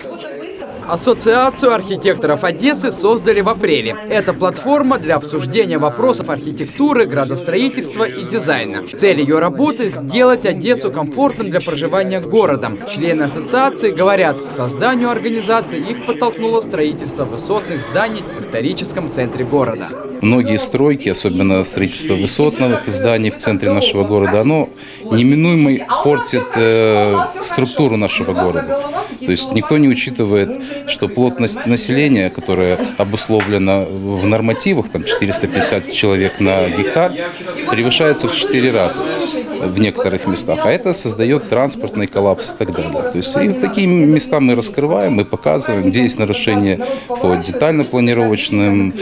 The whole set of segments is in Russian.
Ассоциацию архитекторов Одессы создали в апреле. Это платформа для обсуждения вопросов архитектуры, градостроительства и дизайна. Цель ее работы – сделать Одессу комфортным для проживания городом. Члены ассоциации говорят, к созданию организации их подтолкнуло строительство высотных зданий в историческом центре города. Многие стройки, особенно строительство высотных зданий в центре нашего города, оно неминуемо портит структуру нашего города. То есть никто не учитывает, что плотность населения, которая обусловлена в нормативах, там 450 человек на гектар, превышается в 4 раза в некоторых местах. А это создает транспортный коллапс и так далее. То есть и такие места мы раскрываем, мы показываем, где есть нарушения по детально-планировочным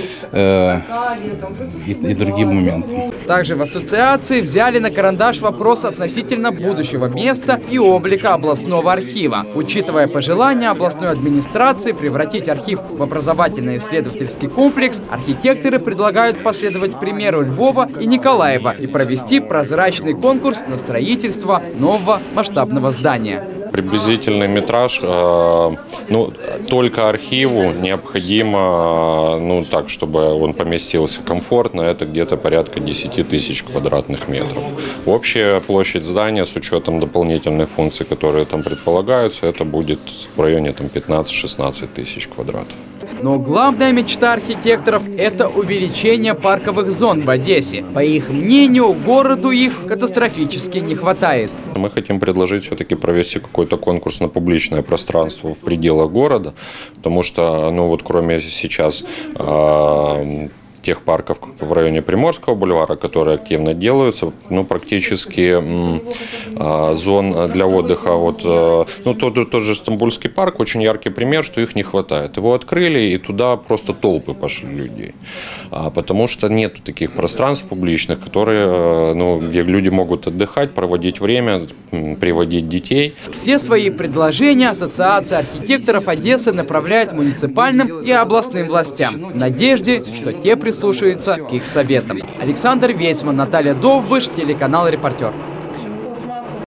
и другим моментам. Также в ассоциации взяли на карандаш вопрос относительно будущего места и облика областного архива. Учитывая пожелания областной администрации превратить архив в образовательно-исследовательский комплекс, архитекторы предлагают последовать примеру Львова и Николаева и провести прозрачный конкурс на строительство нового масштабного здания. Приблизительный метраж, только архиву необходимо, так, чтобы он поместился комфортно, это где-то порядка 10 тысяч квадратных метров. Общая площадь здания с учетом дополнительных функций, которые там предполагаются, это будет в районе 15-16 тысяч квадратов. Но главная мечта архитекторов – это увеличение парковых зон в Одессе. По их мнению, городу их катастрофически не хватает. Мы хотим предложить все-таки провести какой-то конкурс на публичное пространство в пределах города, потому что, кроме сейчас тех парков в районе Приморского бульвара, которые активно делаются, практически зон для отдыха. Тот же Стамбульский парк, очень яркий пример, что их не хватает. Его открыли, и туда просто толпы пошли людей. Потому что нет таких пространств публичных, которые, где люди могут отдыхать, проводить время, приводить детей. Все свои предложения Ассоциация архитекторов Одессы направляет муниципальным и областным властям в надежде, что те прислушаются к их советам. Александр Вейцман, Наталья Довбыш, телеканал «Репортер».